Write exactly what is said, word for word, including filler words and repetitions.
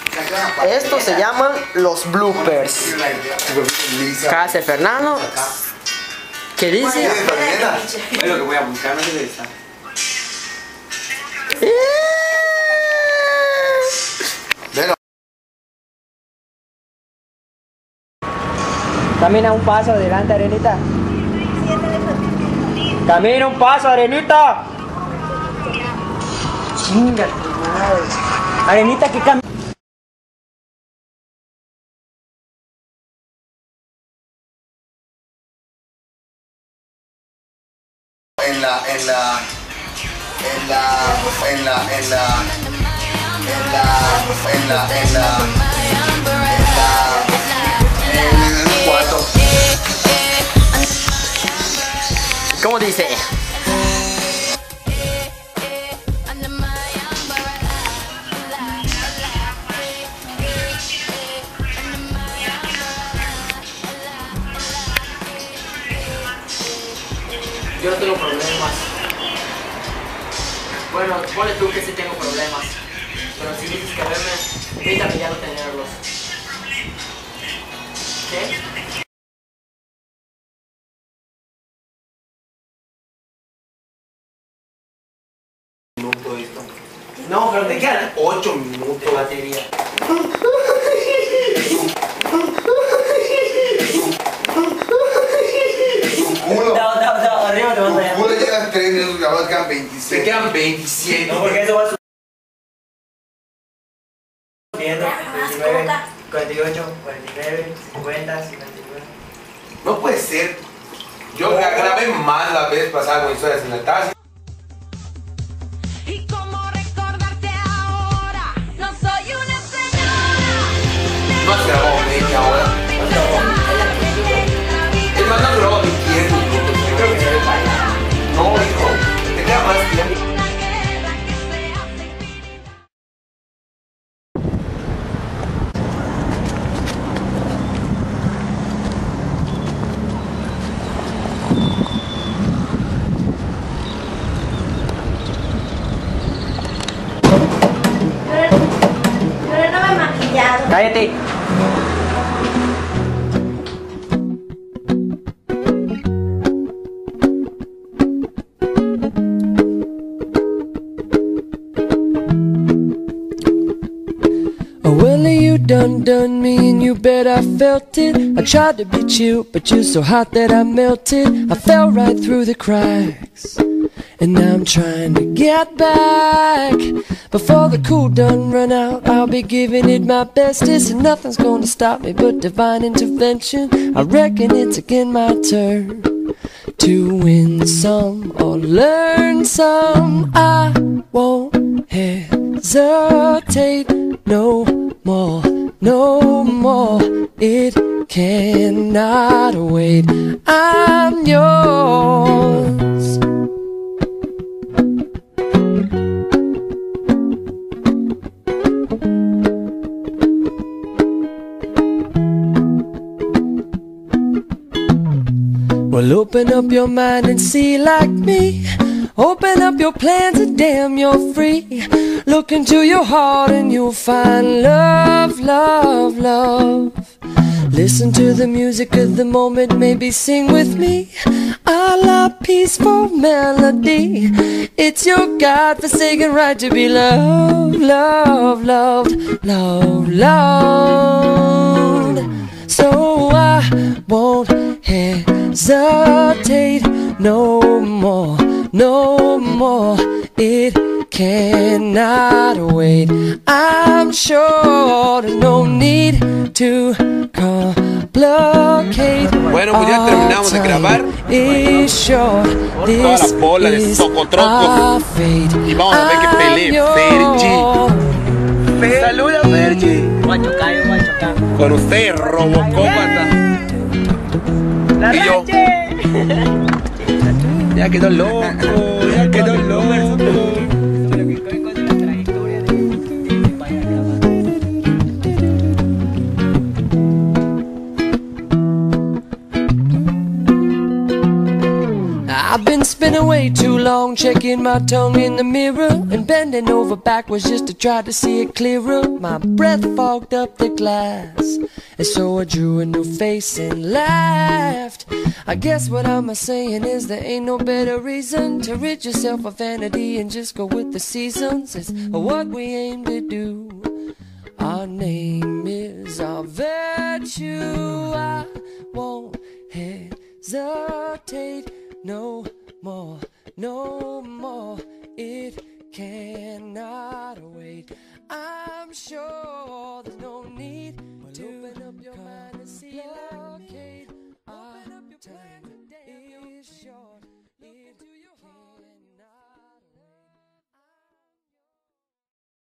Estos se llaman los bloopers. ¿Qué hace Fernando? ¿Qué dice? Es lo que voy a buscar, no sé esa. Camina un paso adelante, Arenita. Camina un paso, Arenita. Chinga tu madre. Arenita, que camina. En la, en la, en la, en la, en la, en la, en la, en la, en el cuarto. ¿Cómo dice? Yo no tengo problemas. Bueno, ponle tú que sí tengo problemas. Pero si dices que verme, evítame ya no tenerlos. ¿Qué? Minuto esto. No, pero me quedan ocho minutos de batería. Culo. No, no, no, arriba te vas a Tu culo llegas tres minutos, cabrón, quedan Se veintisiete. quedan veintisiete. No, porque eso va subiendo. veintinueve, cuarenta y ocho, cuarenta y nueve, cincuenta, cincuenta y nueve. No puede ser. Yo grabé mal la vez pasada con historias en la taza. Y cómo recordarte ahora, no soy una señora. No has grabado media hora. El man no grabó ni diez minutos. Yo creo que se ve para. No, hijo. Te queda más tiempo. Pero no me he maquillado. Cállate. Oh, well, you done done me and you bet I felt it. I tried to be chill, but you're so hot that I melted. I fell right through the cracks, and now I'm trying to get back. Before the cool done run out, I'll be giving it my bestest, and nothing's gonna stop me but divine intervention. I reckon it's again my turn to win some or learn some. I won't hesitate no more, no more. It cannot wait. I'm yours. Well, open up your mind and see like me. Open up your plans and damn, you're free. Look into your heart and you'll find love, love, love. Listen to the music of the moment, maybe sing with me. A la peaceful melody. It's your God-forsaken right to be loved, loved, loved, loved, loved. So I won't hesitate no more, no more. It cannot wait. I'm sure there's no need to complicate. Bueno, pues ya terminamos de grabar. Toda la bola de socotroco. Y vamos a ver que pelee Fergie. Saluda, Fergie. Guachocayo, guachocayo. Con usted, Robocópata. La Y yo. Ya quedó loco, ya quedó loco. I've been spinning way too long checking my tongue in the mirror and bending over backwards just to try to see it clearer. My breath fogged up the glass, and so I drew a new face and laughed. I guess what I'm saying is there ain't no better reason to rid yourself of vanity and just go with the seasons. It's what we aim to do. Our name is our virtue. I won't hesitate no more, no more. It cannot wait. I'm sure there's no need